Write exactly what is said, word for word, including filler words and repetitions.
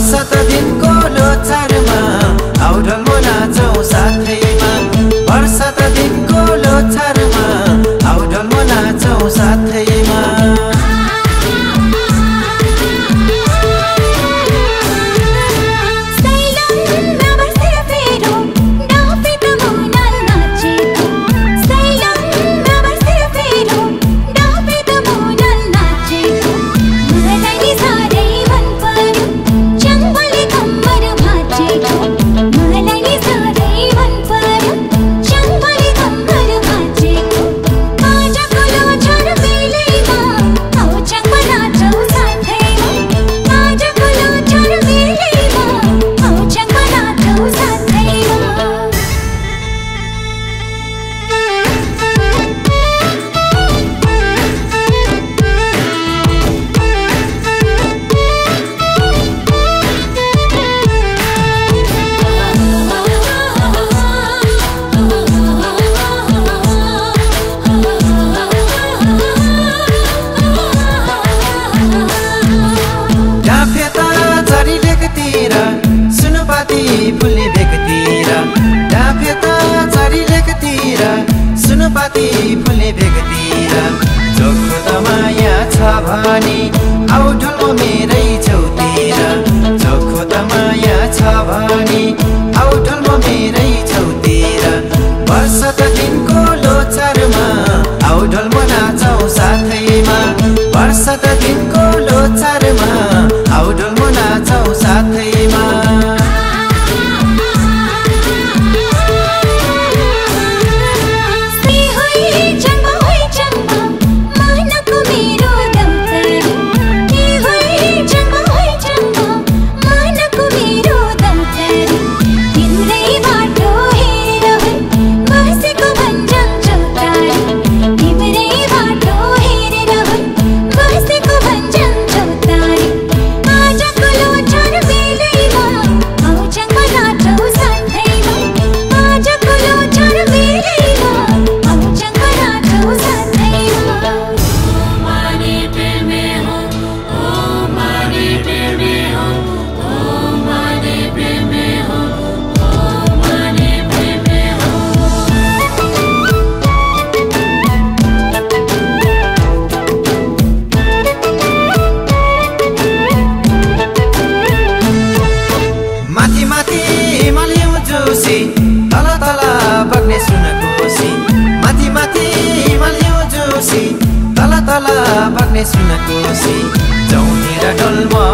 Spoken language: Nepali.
वर्षत दिनको लोछारमा आउ ढल्मो नाचौँ साथैमा। वर्षत दिनको लोछारमा आउ ढल्मो नाचौँ साथैमा। फुल्ने भेगतिर डाँफे त झरी लेकतिर सुनपाती फुल्ने भेगतिर। चोखो त माया छ भने आउ ढल्मो मेरै छेउतिर। चोखो त माया छ भने आउ ढल्मो मेरै छेउतिर। वर्षत दिनको लोछारमा आउ ढल्मो नाचौँ साथैमा। वर्षत दिनको लोछारमा आउ ढल्मो नाचौँ साथैमा। तल तल बग्ने सुनकोसी माथि माथि हिमालय जोसी तल तल बग्ने सुनकोसी। चौनी र ढल्मो